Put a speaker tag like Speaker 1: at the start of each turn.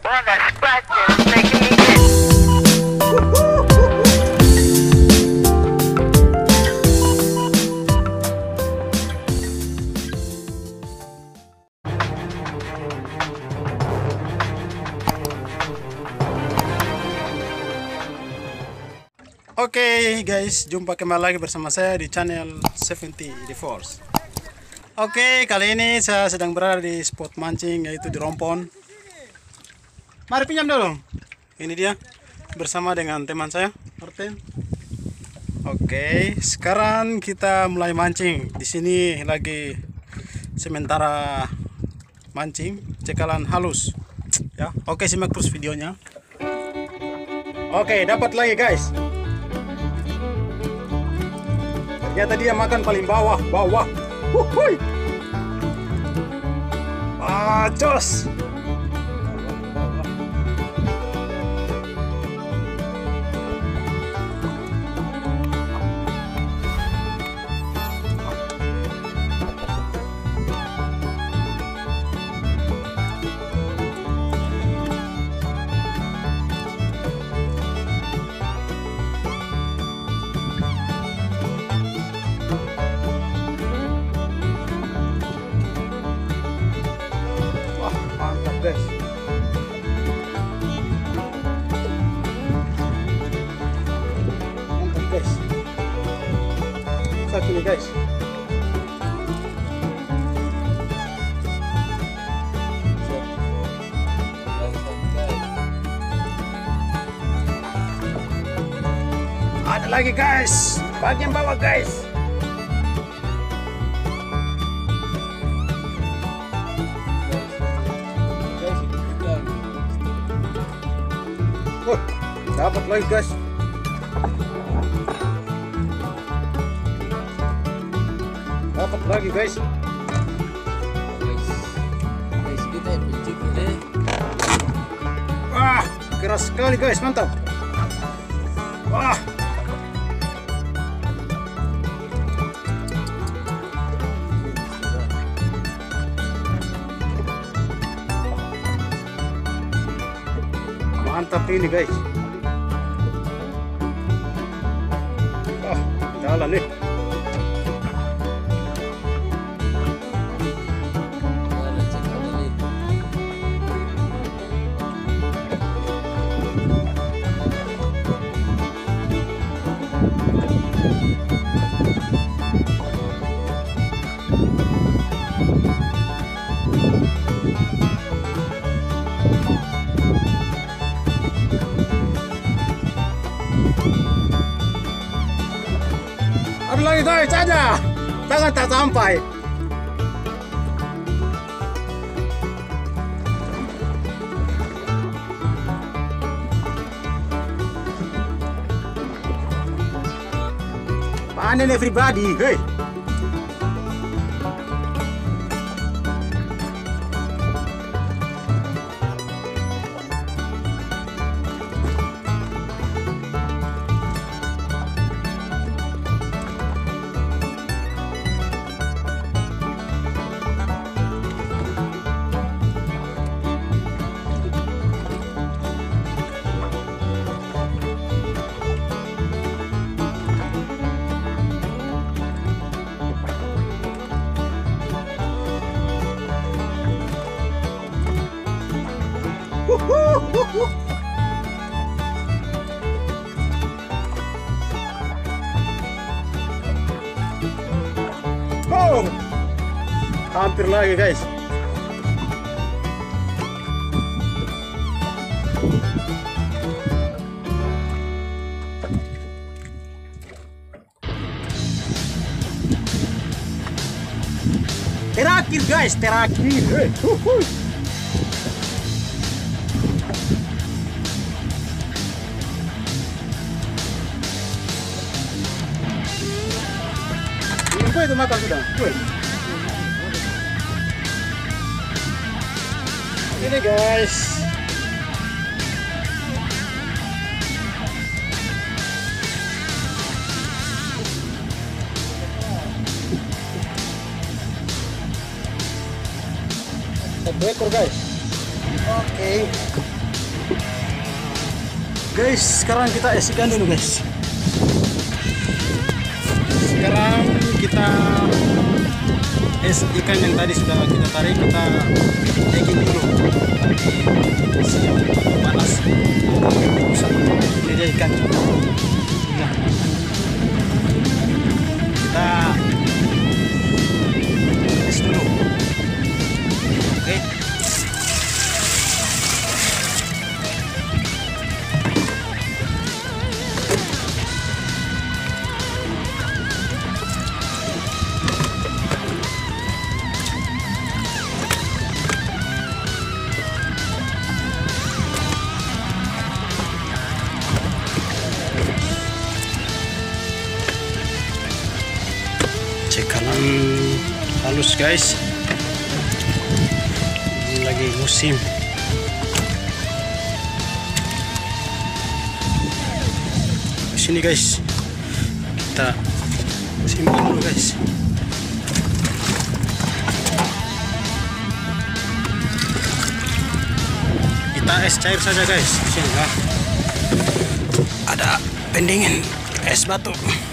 Speaker 1: Boy, that scratching is making me itch.
Speaker 2: Oke guys, jumpa kembali lagi bersama saya di channel 70 The Force. Oke, kali ini saya sedang berada di spot mancing, yaitu di Rompon. Mari pinjam dulu. Ini dia bersama dengan teman saya, Martin. Oke, sekarang kita mulai mancing. Di sini lagi sementara mancing, cekalan halus. Ya, oke, simak terus videonya. Oke, dapat lagi guys. Ternyata dia makan paling bawah. Wuhui. Jos. Guys, mantap guys, satu nih guys. Ada lagi guys, bagian bawah guys. Dapat lagi guys. Dapat lagi guys.
Speaker 3: Guys, kita pencik ini.
Speaker 2: Wah, keras sekali guys, mantap. Wah. Mantap ini guys. Jalan nih. Ada lagi guys, aja. Jangan tak sampai. Panen everybody, hey. Oh, hampir lagi guys. Terakhir guys, terakhir. Itu makan sudah. Ini guys. Satu ekor guys. Oke. Guys, sekarang kita es ikan dulu guys. Sekarang kita es ikan yang tadi sudah kita tarik, kita naikin dulu. Siap panas. Usah. Ini dia ikan. Nah, kita es dulu. Oke. Cekalan halus guys, ini lagi musim. Sini guys, kita simpan dulu guys. Kita es cair saja guys. Sini ya. Ada pendingin es batu.